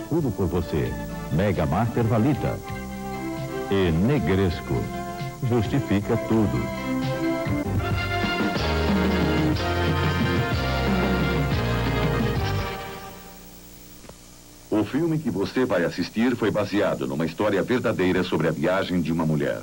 tudo por você. Mega Master Valita. E Negresco. Justifica tudo. O filme que você vai assistir foi baseado numa história verdadeira sobre a viagem de uma mulher.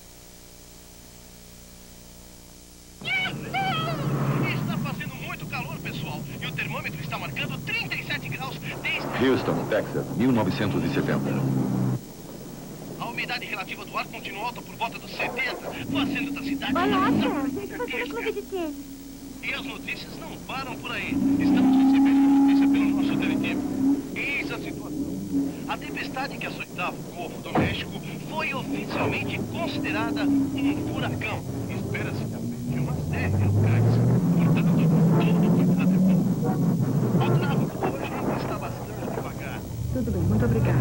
Está fazendo muito calor, pessoal. E o termômetro está marcando 37 graus desde... Houston, Texas, 1970. A umidade relativa do ar continua alta por volta dos 70, fazendo da cidade... Olha, tem que fazer o clube de tênis. E as notícias não param por aí. Estamos recebendo notícia pelo nosso teletime. Eis a situação. A tempestade que açoitava o Golfo do México foi oficialmente considerada um furacão. Espera-se que afete umas 10 locais. Portanto, todo cuidado é bom. O tráfego hoje está bastante devagar. Tudo bem, muito obrigada.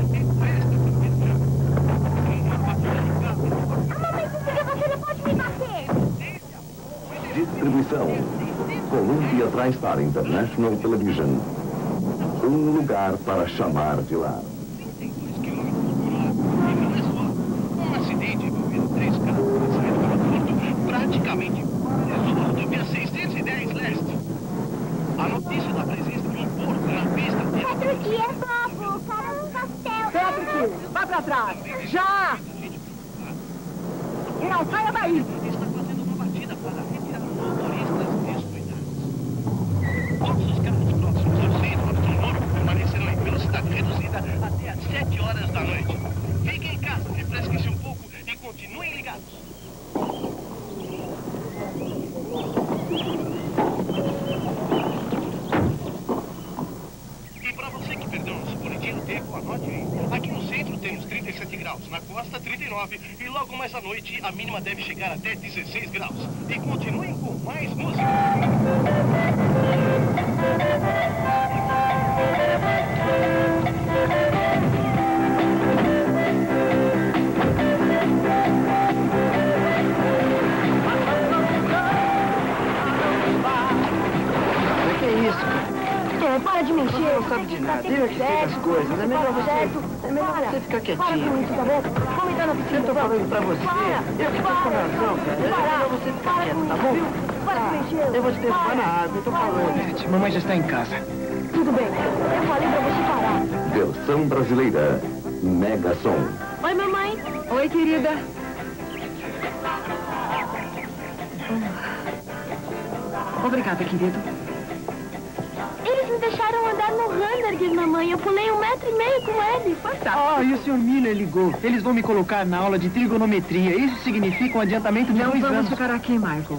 Mamãe, você não pode me bater. Distribuição. Columbia TriStar International Television. Um lugar para chamar de lar. 32 km por hora. E não é só. Um acidente envolvendo 3 carros na saída do aeroporto praticamente paralisou a rodovia 610 Leste. A notícia da presença de um porco na pista... Patrick, é bobo, cara do pastel. Patrick, vai pra trás. Já! Não, saia daí. Está fazendo uma batida para retirar motoristas descuidados. Todos os carros próximos ao centro astronômico permanecerão em velocidade reduzida até às 7 horas da noite. Fiquem em casa, refresquem-se um pouco e continuem ligados. E para você que perdeu nosso boletim do tempo, anote aí. Aqui no centro temos 37 graus, na costa 39 e logo mais à noite a mínima deve chegar até 16 graus. E continuem com mais música. O que é isso? Para de mexer. Você não sabe de nada. Eu que sei das coisas. É melhor você ficar quietinho. Para com isso, tá bom? Vamos entrar na piscina. Eu tô falando pra você. Eu que tô com razão, cara. É melhor você ficar quieto, tá bom? Para de mexer. Eu vou te derrubar na água. Eu tô falando. Mamãe já está em casa. Tudo bem. Eu falei pra você parar. Versão brasileira. Mega Som. Oi, mamãe. Oi, querida. Obrigada, querido. Eles me deixaram andar no Randergues, mamãe. Eu pulei 1,5 metro com eles. Ah, e o Sr. Miller ligou. Eles vão me colocar na aula de trigonometria. Isso significa um adiantamento de 2 anos. Não vamos ficar aqui, Michael.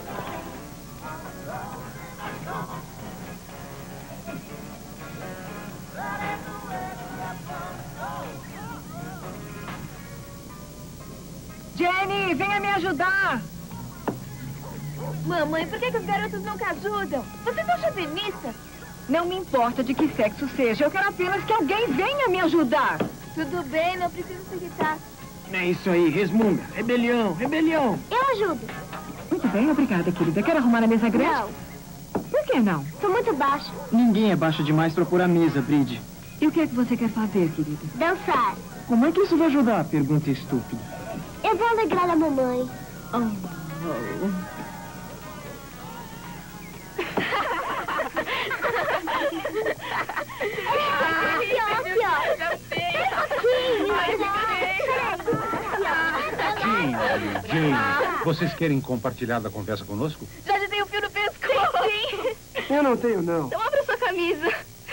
Jenny, venha me ajudar. Mamãe, por que os garotos nunca ajudam? Você tá chauvinista? Não me importa de que sexo seja. Eu quero apenas que alguém venha me ajudar. Tudo bem, não preciso se irritar. É isso aí, resmunga. Rebelião, rebelião. Eu ajudo. Muito bem, obrigada, querida. Quer arrumar a mesa grande? Não, Por que não? sou muito baixo. Ninguém é baixo demais para pôr a mesa, Bride. E o que é que você quer fazer, querida? Dançar. Como é que isso vai ajudar? Pergunta estúpida. Eu vou alegrar a mamãe. Jane, vocês querem compartilhar da conversa conosco? Já tem um fio no pescoço. Sim. Eu não tenho, não. Então abra sua camisa.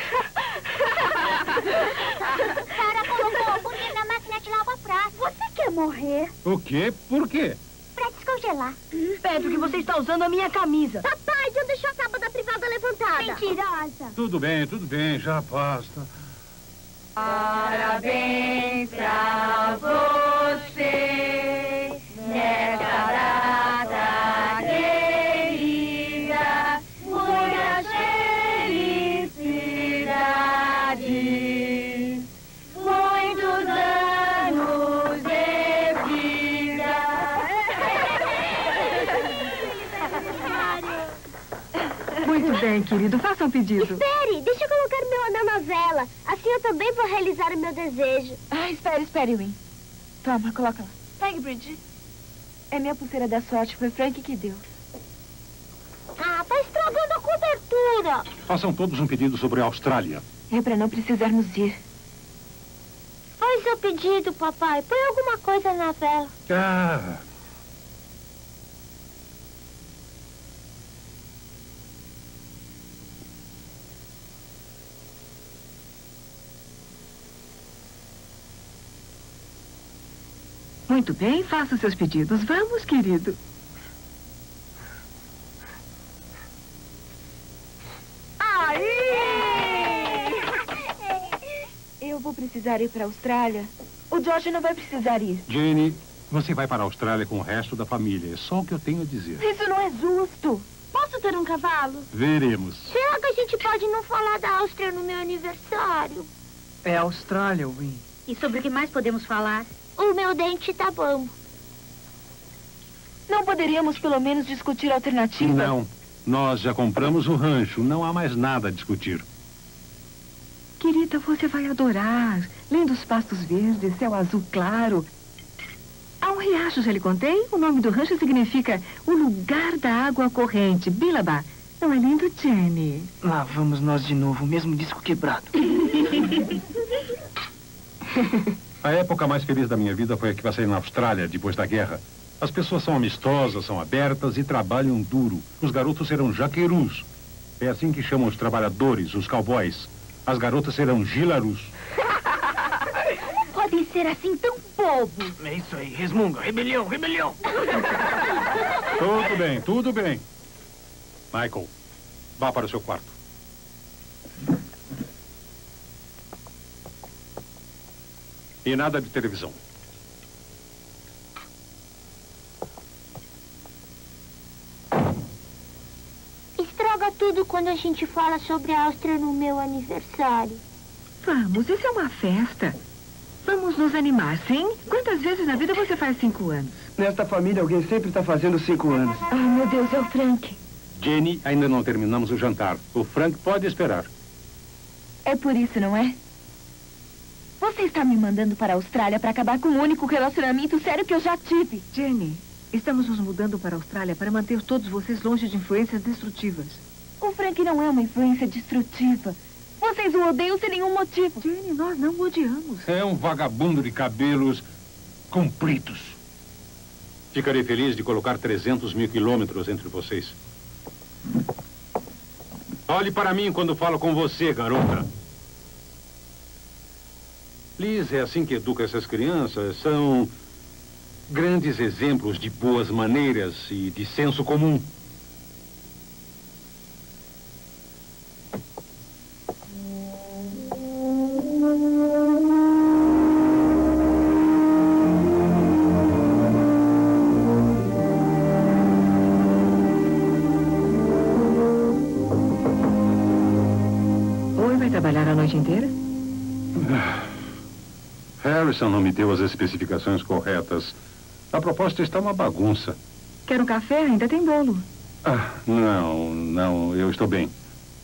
Para, Cocô, porque na máquina de lavar prato. Você quer morrer? O quê? Por quê? Pra descongelar. Pedro, que você está usando a minha camisa. Papai, já deixou a tábua da privada levantada. Mentirosa. Tudo bem, já basta. Parabéns pra você nessa data querida. Muitas felicidades. Muitos anos de vida. Muito bem, querido. Faça um pedido. Espere, deixa eu colocar eu quero meu anel na vela. Assim eu também vou realizar o meu desejo. Ah, espere, Win. Toma, coloca lá. Pegue, Bridget. É minha pulseira da sorte, foi Frank que deu. Ah, tá estragando a cobertura. Façam todos um pedido sobre a Austrália. É pra não precisarmos ir. Faz seu pedido, papai. Põe alguma coisa na vela. Ah... Muito bem, faça os seus pedidos. Vamos, querido. Eu vou precisar ir para a Austrália. O George não vai precisar ir. Jenny, você vai para a Austrália com o resto da família. É só o que eu tenho a dizer. Isso não é justo. Posso ter um cavalo? Veremos. Será que a gente pode não falar da Áustria no meu aniversário? É a Austrália, Win. E sobre o que mais podemos falar? O meu dente tá bambo. Não poderíamos pelo menos discutir alternativas? Não. Nós já compramos o rancho. Não há mais nada a discutir. Querida, você vai adorar. Lindos pastos verdes, céu azul claro. Há um riacho, já lhe contei? O nome do rancho significa o lugar da água corrente. Billabah. Não é lindo, Jenny? Lá vamos nós de novo, o mesmo disco quebrado. A época mais feliz da minha vida foi a que passei na Austrália, depois da guerra. As pessoas são amistosas, são abertas e trabalham duro. Os garotos serão jaquerus. É assim que chamam os trabalhadores, os cowboys. As garotas serão gilarus. Podem ser assim tão bobos. É isso aí, resmunga. Rebelião, rebelião. Tudo bem, tudo bem. Michael, vá para o seu quarto. E nada de televisão. Estraga tudo quando a gente fala sobre a Áustria no meu aniversário. Vamos, isso é uma festa. Vamos nos animar, sim? Quantas vezes na vida você faz 5 anos? Nesta família, alguém sempre está fazendo 5 anos. Ai, meu Deus, é o Frank. Jenny, ainda não terminamos o jantar. O Frank pode esperar. É por isso, não é? Você está me mandando para a Austrália para acabar com o único relacionamento sério que eu já tive. Jenny, estamos nos mudando para a Austrália para manter todos vocês longe de influências destrutivas. O Frank não é uma influência destrutiva. Vocês o odeiam sem nenhum motivo. Jenny, nós não o odiamos. É um vagabundo de cabelos compridos. Ficarei feliz de colocar 300 mil quilômetros entre vocês. Olhe para mim quando falo com você, garota. Liz, é assim que educa essas crianças. São grandes exemplos de boas maneiras e de senso comum. Oi, vai trabalhar a noite inteira? Harrison não me deu as especificações corretas. A proposta está uma bagunça. Quer um café? Ainda tem bolo. Não, eu estou bem.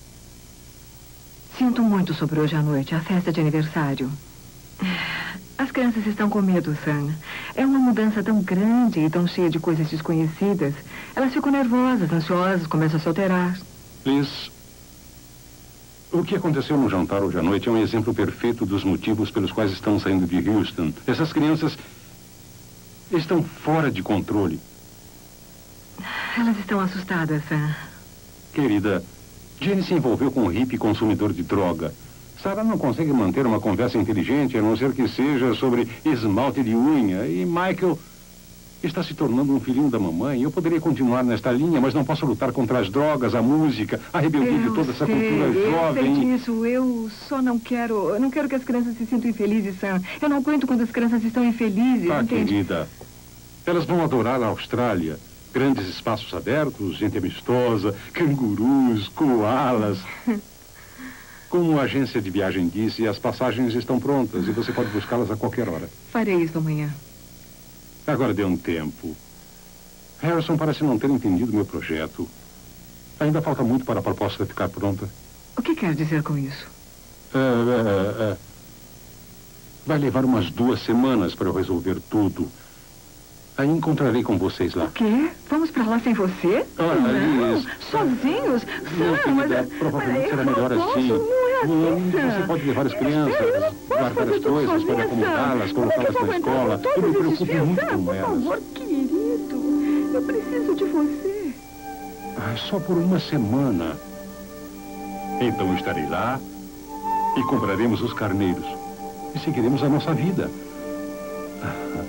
Sinto muito sobre hoje à noite, a festa de aniversário. As crianças estão com medo, Sam. É uma mudança tão grande e tão cheia de coisas desconhecidas. Elas ficam nervosas, ansiosas, começam a se alterar. Liz, o que aconteceu no jantar hoje à noite é um exemplo perfeito dos motivos pelos quais estão saindo de Houston. Essas crianças estão fora de controle. Elas estão assustadas, Sam. Querida, Jenny se envolveu com um hippie consumidor de droga. Sarah não consegue manter uma conversa inteligente, a não ser que seja sobre esmalte de unha. E Michael está se tornando um filhinho da mamãe. Eu poderia continuar nesta linha, mas não posso lutar contra as drogas, a música, a rebeldia de toda essa cultura jovem. Eu sei disso. Eu só não quero... Eu não quero que as crianças se sintam infelizes, Sam. Eu não aguento quando as crianças estão infelizes, entende? Querida, elas vão adorar a Austrália. Grandes espaços abertos, gente amistosa, cangurus, koalas. Como a agência de viagem disse, as passagens estão prontas e você pode buscá-las a qualquer hora. Farei isso amanhã. Agora dê um tempo. Harrison parece não ter entendido meu projeto. Ainda falta muito para a proposta ficar pronta. O que quer dizer com isso? Vai levar umas 2 semanas para eu resolver tudo. Aí encontrarei com vocês lá. O quê? Vamos pra lá sem você? Não, Liz. Sozinhos? Provavelmente será melhor assim. Você pode levar as crianças, guardar as coisas, pode acomodá-las, colocá-las na escola. Eu me preocupo muito com elas. Por favor, querido. Eu preciso de você. Só por uma semana. Então estarei lá e compraremos os carneiros. E seguiremos a nossa vida.